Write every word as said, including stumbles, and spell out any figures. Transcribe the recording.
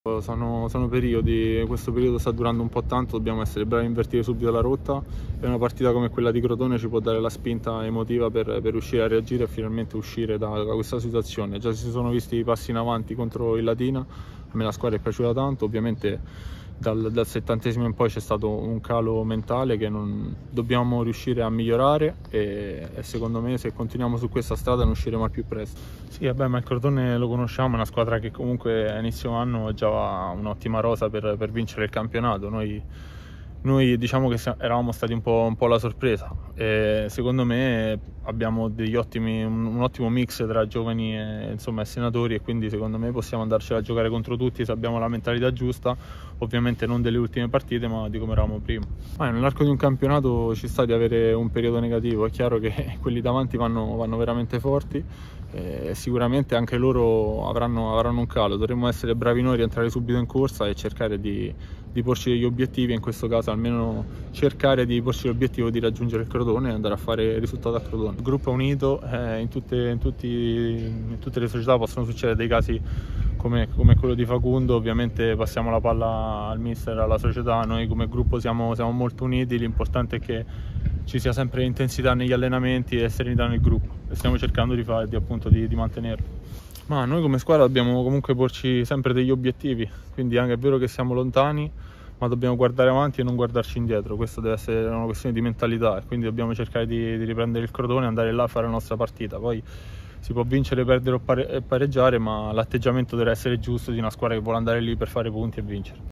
Sono, sono periodi, questo periodo sta durando un po' tanto, dobbiamo essere bravi a invertire subito la rotta e una partita come quella di Crotone ci può dare la spinta emotiva per, per riuscire a reagire e finalmente uscire da, da questa situazione. Già si sono visti i passi in avanti contro il Latina, a me la squadra è piaciuta tanto, ovviamente dal, dal settantesimo in poi c'è stato un calo mentale che non, dobbiamo riuscire a migliorare e, e secondo me se continuiamo su questa strada non usciremo al più presto. Sì, vabbè, ma il Crotone lo conosciamo, è una squadra che comunque a inizio anno già un'ottima rosa per, per vincere il campionato. Noi, noi diciamo che eravamo stati un po', un po' la sorpresa e secondo me abbiamo degli ottimi, un, un ottimo mix tra giovani e, insomma, e senatori, e quindi secondo me possiamo andarcela a giocare contro tutti se abbiamo la mentalità giusta, ovviamente non delle ultime partite ma di come eravamo prima. Ma nell'arco di un campionato ci sta di avere un periodo negativo, è chiaro che quelli davanti vanno, vanno veramente forti e sicuramente anche loro avranno, avranno un calo. Dovremmo essere bravi noi a rientrare subito in corsa e cercare di, di porci degli obiettivi, in questo caso almeno cercare di porci l'obiettivo di raggiungere il Crotone e andare a fare il risultato a Crotone. Il gruppo è unito, eh, in, tutte, in, tutti, in tutte le società possono succedere dei casi come, come quello di Facundo, ovviamente passiamo la palla al mister, alla società, noi come gruppo siamo, siamo molto uniti, l'importante è che ci sia sempre intensità negli allenamenti e serenità nel gruppo e stiamo cercando di, fare, di, appunto, di, di mantenerlo. Ma noi come squadra dobbiamo comunque porci sempre degli obiettivi, quindi anche è vero che siamo lontani, ma dobbiamo guardare avanti e non guardarci indietro. Questo deve essere una questione di mentalità e quindi dobbiamo cercare di, di riprendere il Crotone e andare là a fare la nostra partita. Poi si può vincere, perdere o pareggiare, ma l'atteggiamento deve essere giusto di una squadra che vuole andare lì per fare punti e vincere.